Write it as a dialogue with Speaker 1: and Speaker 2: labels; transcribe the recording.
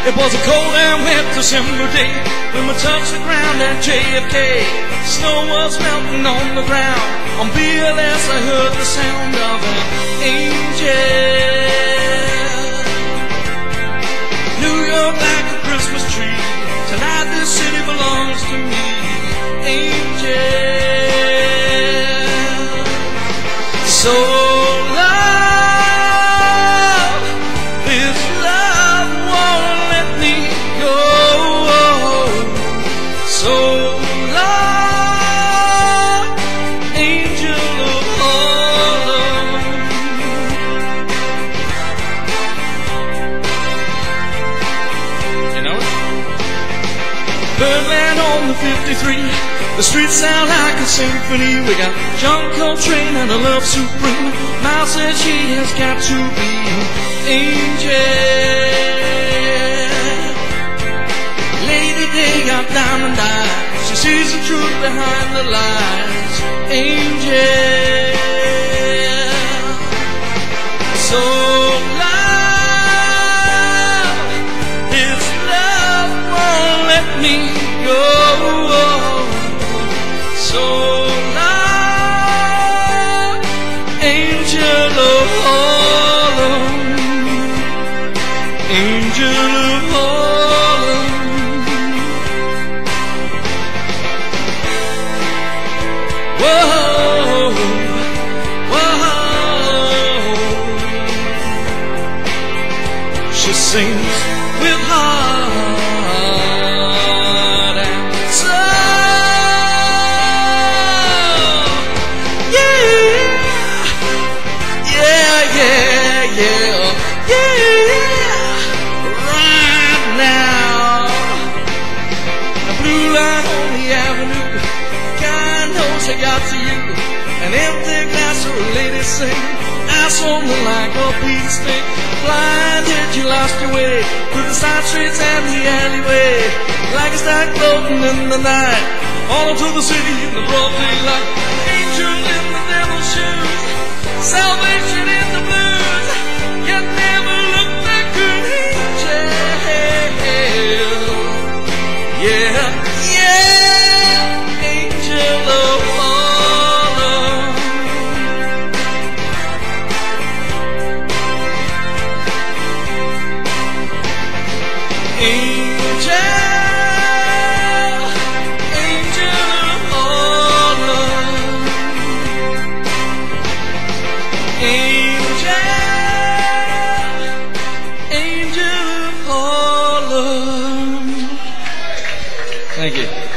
Speaker 1: It was a cold and wet December day when we touched the ground at JFK. Snow was melting on the ground. On BLS I heard the sound of an angel. New York like a Christmas tree. Tonight this city belongs to me. Angel. So Birdland on the 53, the streets sound like a symphony. We got John Coltrane and a love supreme. Miles said she has got to be an angel. Lady Day got diamond eyes. She sees the truth behind the lies. Angel. So me go, so long, angel of Harlem, angel of Harlem. Whoa, whoa. She sings with heart. I got to you, an empty glass or a lady sing. Ice on the like a Peter stick. Blinded, you lost your way through the side streets and the alleyway. Like a star floating in the night, all into the city in the broad daylight. Angel in the devil's shoes, salvation in the blues. You never looked like an angel. Yeah, yeah, angel of Thank you.